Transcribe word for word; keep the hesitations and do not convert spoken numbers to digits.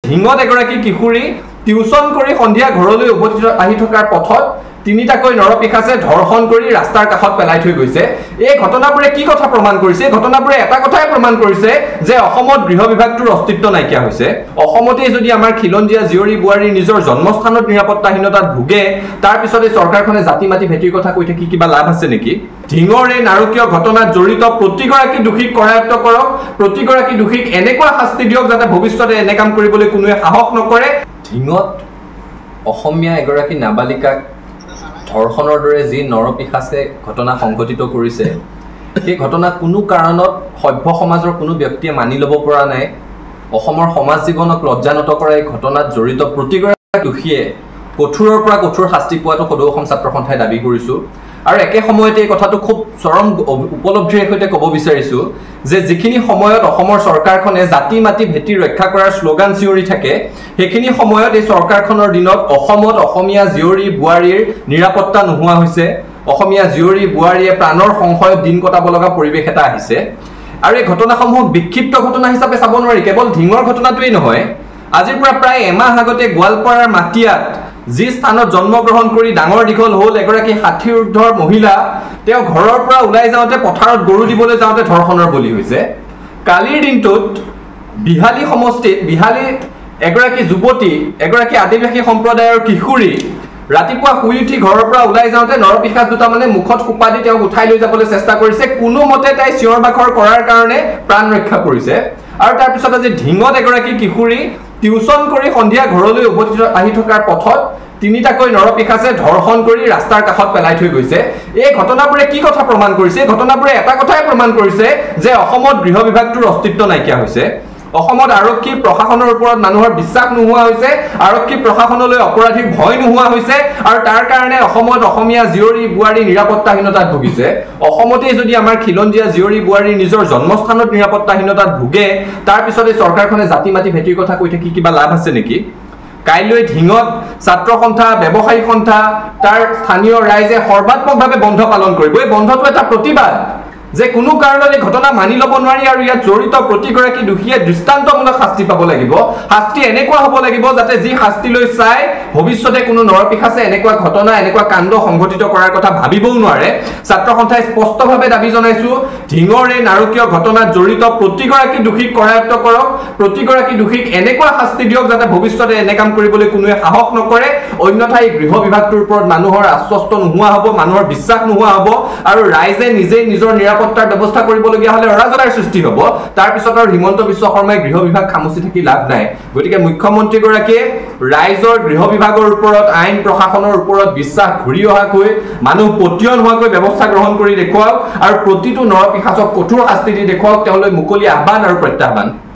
ঢিঙত এগৰাকী কিশোৰী টিউচন কৰি সন্ধিয়া ঘৰলৈ উভতি আহি থকাৰ পথত তিনিটাকৈ নৰপিশাচে ধৰ্ষণ কৰি ৰাস্তাৰ কাষত পেলাই থৈ গৈছে। এই ঘটনাবোৰে কি কথা প্ৰমাণ কৰিছে? এই ঘটনাবোৰে এটা কথাই প্ৰমাণ কৰিছে যে অসমত গৃহ বিভাগটোৰ অস্তিত্ব নাইকিয়া হৈছে। অসমতে যদি আমাৰ খিলঞ্জীয়া জীয়ৰী বোৱাৰীৰ নিজৰ জন্মস্থানত নিৰাপত্তাহীনতাত ভুগে, তাৰ পিছত এই চৰকাৰখনে জাতি মাতি ভেটিৰ কথা কৈ থাকি কিবা লাভ আছে নেকি? ঢিঙৰ এই নাৰকীয় ঘটনাত জড়িত প্ৰতিগৰাকী দোষীক কৰায়ত্ব কৰক, প্ৰতিগৰাকী দোষীক এনেকুৱা শাস্তি দিয়ক যাতে ভৱিষ্যতে এনে কাম কৰিবলৈ কোনোৱে সাহস নকৰে। ঢিঙত অসমীয়া এগৰাকী নাবালিকাক ধৰ্ষণৰ দৰে যি নৰপিশাচে ঘটনা সংঘটিত কৰিছে, সেই ঘটনা কোনো কাৰণত সভ্য সমাজৰ কোনো ব্যক্তিয়ে মানি ল'ব পৰা নাই। অসমৰ সমাজ জীৱনক লজ্জানত কৰা এই ঘটনাত জড়িত প্ৰতিগৰাকী দোষীয়ে কঠোৰৰ পৰা কঠোৰ শাস্তি পোৱাটো সদৌ অসম ছাত্ৰ সন্থাই দাবী কৰিছোঁ। আৰু একে সময়তে এই কথাটো খুব চৰম উপলব্ধিৰ সৈতে ক'ব বিচাৰিছোঁ যে যিখিনি সময়ত অসমৰ চৰকাৰখনে জাতি মাতি ভেটি ৰক্ষা কৰাৰ শ্লোগান চিঞৰি থাকে, সেইখিনি সময়ত এই চৰকাৰখনৰ দিনত অসমত অসমীয়া জীয়ৰী বোৱাৰীৰ নিৰাপত্তা নোহোৱা হৈছে। অসমীয়া জীয়ৰী বোৱাৰীয়ে প্ৰাণৰ সংশয়ত দিন কটাব লগা পৰিৱেশ এটা আহিছে। আৰু এই ঘটনাসমূহক বিক্ষিপ্ত ঘটনা হিচাপে চাব নোৱাৰি। কেৱল ঢিঙৰ ঘটনাটোৱেই নহয়, আজিৰ পৰা প্ৰায় এমাহ আগতে গোৱালপাৰাৰ মাটিয়াত যি স্থানত জন্মগ্ৰহণ কৰি ডাঙৰ দীঘল হ'ল এগৰাকী ষাঠিৰ ঊৰ্ধৰ মহিলা, তেওঁ ঘৰৰ পৰা ওলাই যাওঁতে পথাৰত গৰু দিবলৈ যাওঁতে ধৰ্ষণৰ বলি হৈছে। কালিৰ দিনটোত বিহালী সমষ্টিত বিহালীৰ এগৰাকী যুৱতী, এগৰাকী আদিবাসী সম্প্ৰদায়ৰ কিশোৰী ৰাতিপুৱা শুই উঠি ঘৰৰ পৰা ওলাই যাওঁতে নৰপিশাচ দুটামানে মুখত সোপা দি তেওঁক উঠাই লৈ যাবলৈ চেষ্টা কৰিছে। কোনোমতে তাই চিঞৰ বাখৰ কৰাৰ কাৰণে প্ৰাণ ৰক্ষা কৰিছে। আৰু তাৰপিছত আজি ঢিঙত এগৰাকী কিশোৰী টিউচন কৰি সন্ধিয়া ঘৰলৈ উভতি আহি থকাৰ পথত তিনিটাকৈ নৰপিশাচে ধৰ্ষণ কৰি ৰাস্তাৰ কাষত পেলাই থৈ গৈছে। এই ঘটনাবোৰে কি কথা প্ৰমাণ কৰিছে? এই ঘটনাবোৰে এটা কথাই প্ৰমাণ কৰিছে যে অসমত গৃহ বিভাগটোৰ অস্তিত্ব নাইকিয়া হৈছে। অসমত আৰক্ষী প্ৰশাসনৰ ওপৰত মানুহৰ বিশ্বাস নোহোৱা হৈছে, আৰক্ষী প্ৰশাসনলৈ অপৰাধীৰ ভয় নোহোৱা হৈছে, আৰু তাৰ কাৰণে অসমত অসমীয়া জীয়ৰী বোৱাৰী নিৰাপত্তাহীনতাত ভুগিছে। অসমতে যদি আমাৰ খিলঞ্জীয়া জীয়ৰী বোৱাৰীৰ নিজৰ জন্মস্থানত নিৰাপত্তাহীনতাত ভুগে, তাৰ পিছত এই চৰকাৰখনে জাতি মাতি ভেটিৰ কথা কৈ থাকি কিবা লাভ আছে নেকি? কাইলৈ ঢিঙত ছাত্ৰ সন্থা, ব্যৱসায়ী সন্থা, তাৰ স্থানীয় ৰাইজে সৰ্বাত্মকভাৱে বন্ধ পালন কৰিব। এই বন্ধটো এটা প্ৰতিবাদ যে কোনো কাৰণত এই ঘটনা মানি ল'ব নোৱাৰি আৰু ইয়াত জড়িত প্ৰতিগৰাকী দোষীয়ে দৃষ্টান্তমূলক শাস্তি পাব লাগিব। শাস্তি এনেকুৱা হ'ব লাগিব যাতে যি শাস্তিলৈ চাই ভৱিষ্যতে কোনো নৰপিশাচে এনেকুৱা ঘটনা, এনেকুৱা কাণ্ড সংঘটিত কৰাৰ কথা ভাবিবও নোৱাৰে। ছাত্ৰ সন্থাই স্পষ্টভাৱে দাবী জনাইছোঁ, ঢিঙৰ এই নাৰকীয় ঘটনাত জড়িত প্ৰতিগৰাকী দোষীক কৰায়ত্ব কৰক, প্ৰতিগৰাকী দোষীক এনেকুৱা শাস্তি দিয়ক যাতে ভৱিষ্যতে এনে কাম কৰিবলৈ কোনোৱে সাহস নকৰে। অন্যথা এই গৃহ বিভাগটোৰ ওপৰত মানুহৰ আশ্বস্ত নোহোৱা হ'ব, মানুহৰ বিশ্বাস নোহোৱা হ'ব, আৰু ৰাইজে নিজেই নিজৰ নিৰাপত্তাৰ ব্যৱস্থা কৰিবলগীয়া হ'লে অৰাজকৰ সৃষ্টি হ'ব। তাৰপিছত আৰু হিমন্ত বিশ্ব শৰ্মাই গৃহ বিভাগ খামুচি থাকি লাভ নাই। গতিকে মুখ্যমন্ত্ৰীগৰাকীয়ে ৰাইজৰ গৃহ বিভাগৰ ওপৰত, আইন প্ৰশাসনৰ ওপৰত বিশ্বাস ঘূৰি অহাকৈ, মানুহ পতিয়ন হোৱাকৈ ব্যৱস্থা গ্ৰহণ কৰি দেখুৱাওক আৰু প্ৰতিটো নৰপিশাচক কঠোৰ শাস্তি দি দেখুৱাওক। তেওঁলৈ মুকলি আহ্বান আৰু প্ৰত্যাহ্বান।